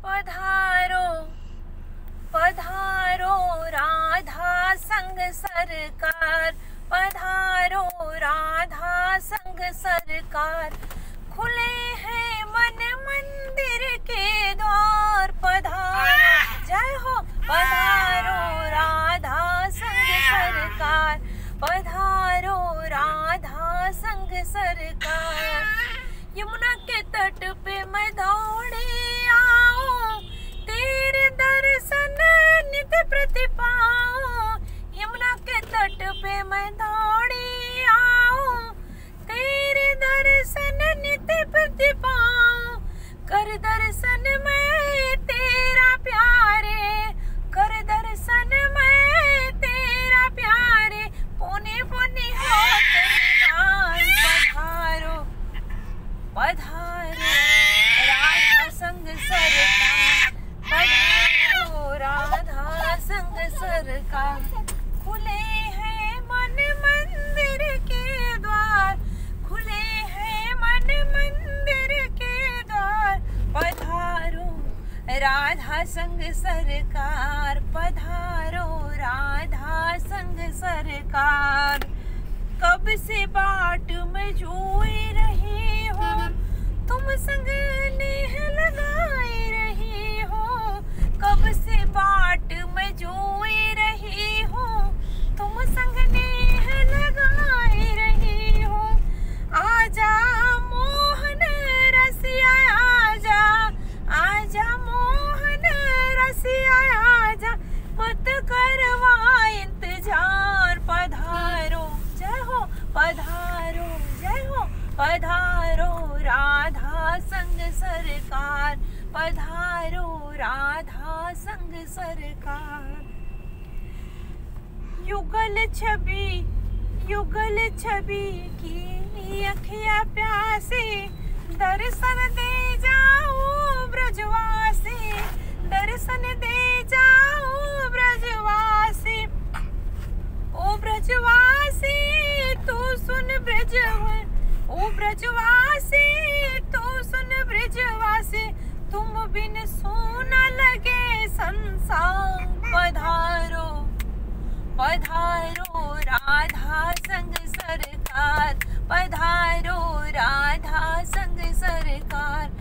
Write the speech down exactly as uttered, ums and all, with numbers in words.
पधारो पधारो राधा संग सरकार, पधारो राधा संग सरकार। खुले हैं मन मंदिर के द्वार, पधारो जय हो पधारो राधा संग सरकार, पधारो राधा संग सरकार। यमुना के तट पे मैं दौड़े आऊं, तेरे दर्शन नित प्रति पाऊं। यमुना के तट पे मैं दौड़ी आऊं, तेरे दर्शन नित प्रति पाऊं। कर दर्शन मैं तेरा प्यारे, कर दर्शन मैं तेरा प्यारे। पुनि पुनि होत निहाल, पधारो पधारो राधा संग सरकार, पधारो राधा संग सरकार। खुले हैं मन मंदिर के द्वार, खुले हैं मन मंदिर के द्वार। पधारो राधा संग सरकार, पधारो राधा संग सरकार। कब से बाट में जोई रही हो, तुम संग नेह लगाई रही हो। कब से बाट में जोई रही हो, तुम संग नेह लगाई रही हो। आजा मोहन रसिया आजा, आजा मोहन रसिया आजा। मत करवा इंतजार, पधारो जय हो पधारो जय हो पधारो राधा संग सरकार, पधारो राधा संग सरकार। युगल छवि युगल छवि की अखियाँ प्यासी, दर्शन दे जाऊं ब्रजवासी, दर्शन दे जाऊं ब्रजवासी। ओ ब्रजवासी तू सुन ब्रज, ओ ब्रजवासी तू सुन ब्रजवासी। तुम बिन सोना लगे संसार, पधारो पधारो राधा संग सरकार, पधारो राधा संग सरकार।